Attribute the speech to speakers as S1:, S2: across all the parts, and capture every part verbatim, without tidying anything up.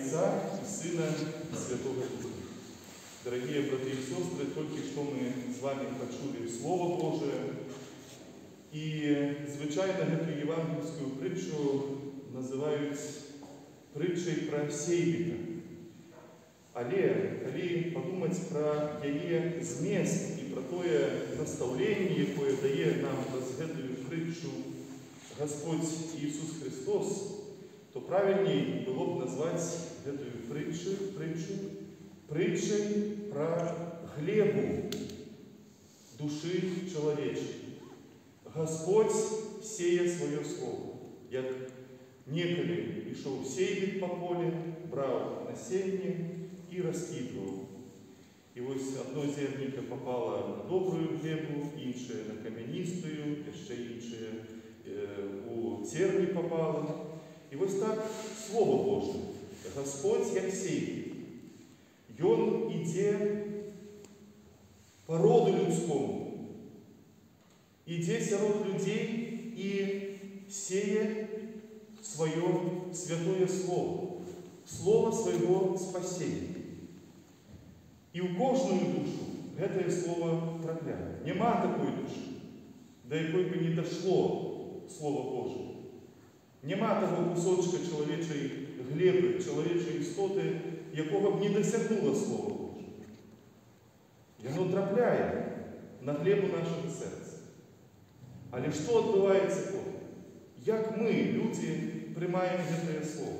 S1: Отца и Сына и Святого Духа. Дорогие братья и сестры, только что мы с вами почули Слово Божие. І, звичайно, эту євангельську притчу називають притчей про сейбіка. Але, коли подумати про її зміст і про те наставлення, яке дає нам через цю притчу Господь Ісус Христос, то правильнее было бы назвать эту притчу, притчу притчей про глебу души человеческой. Господь сея свое слово, як неколи ішов сейбіт по полі, брав насіння і розкидував. І ось одно зернятко попало на добрую глебу, інше на кам'янистую, ще інше у тернį попало. І ось так Слово Боже, Господь як сейбіт. Ён іде по роду людскому, іде сярод людей і сеє свое святое Слово, Слово своего спасения. І у кожную душу гэтае Слово трапляе. Нема такой души, до якой бы не дошло Слово Божие. Нема того кусочка чоловічої глеби, чоловічої істоти, якого б не досягнуло Слово Боже. І воно трапляє на глебу нашого серця. Але що відбувається потім? Як ми, люди, приймаємо це Слово?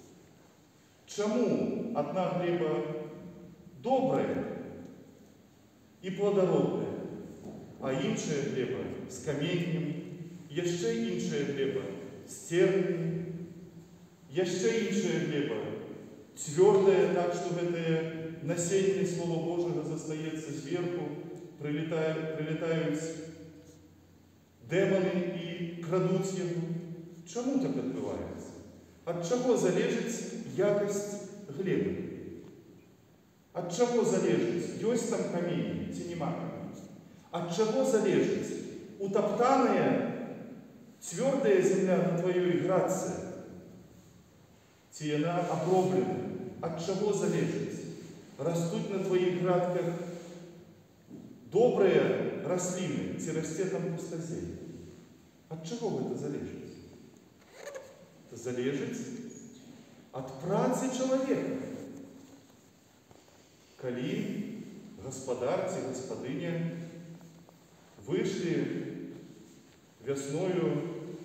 S1: Чому одна глеба добра і плодородна, а інша глеба з камінням, ще інша глеба з тернем, ще інша глеба твердая, так что это насіння Слова Божого застається зверху, прилітають, прилітають демони і крадуть його. Чому так відбувається? От чого залежить якость глеби? От чого залежить? Есть там каміння, чи нема каміння? От чого залежить? Утоптанная, твердая земля на твоей грации, чи она оброблена? От чего залежить? Растут на твоих градках добрые рослины, чи расте там пустозель. От чего это залежит? Это залежит от працы человека. Коли господар и господыня вышли весною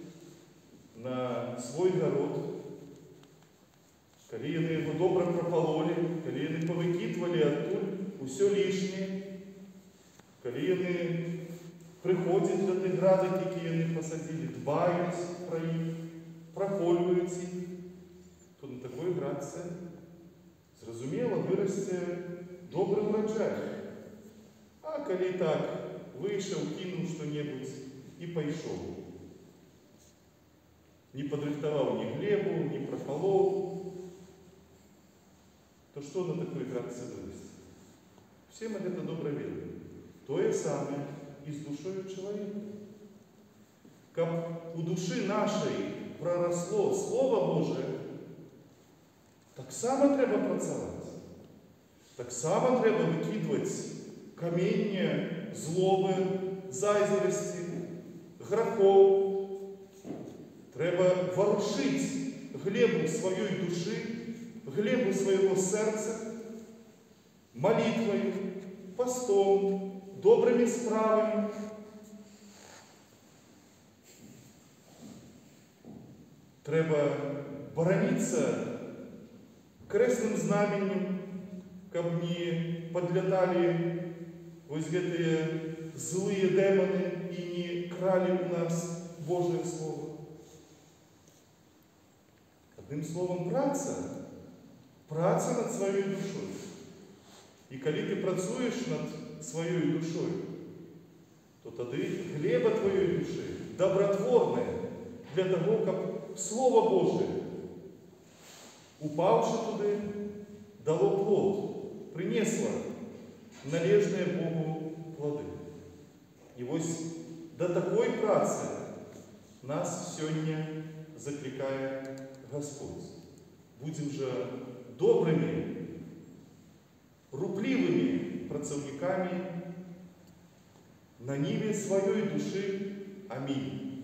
S1: на свой город, коли яны его добра пропололи, коли яны повыкидывали оттуль все лишнее, коли яны приходят до тих градок, які яны посадили, дбають про них, прополюють їх, то на такой градці зрозуміло виросте добрий урожай. А коли так вийшов, кинув що-небудь і пішов. Не подрихтовал ни глебу, не прополол, то что на такой градце вырастет? Все мы это добро верим. То же самое и с душою человека. Как у души нашей проросло Слово Божие, так само треба працевать. Так само треба выкидывать каміння, злоби, заздрості, грехов. Треба ворушить глебу своей души, глебу своего сердца, молитвой, постом, добрыми справами. Треба борониться крестным знаменем, каб не подлетали вот эти злые демоны и не крали у нас Божие Слово. Одним словом, праца, праца над своей душой. И коли ты працуешь над своей душой, то тогда глеба твоей души добротворная для того, как Слово Божие, упавши туда, дало плод, принесло належные Богу плоды. И вот до такой працы нас сегодня закликает Господь. Будем же добрими, рупливими працівниками на ниві своєї душі. Амінь.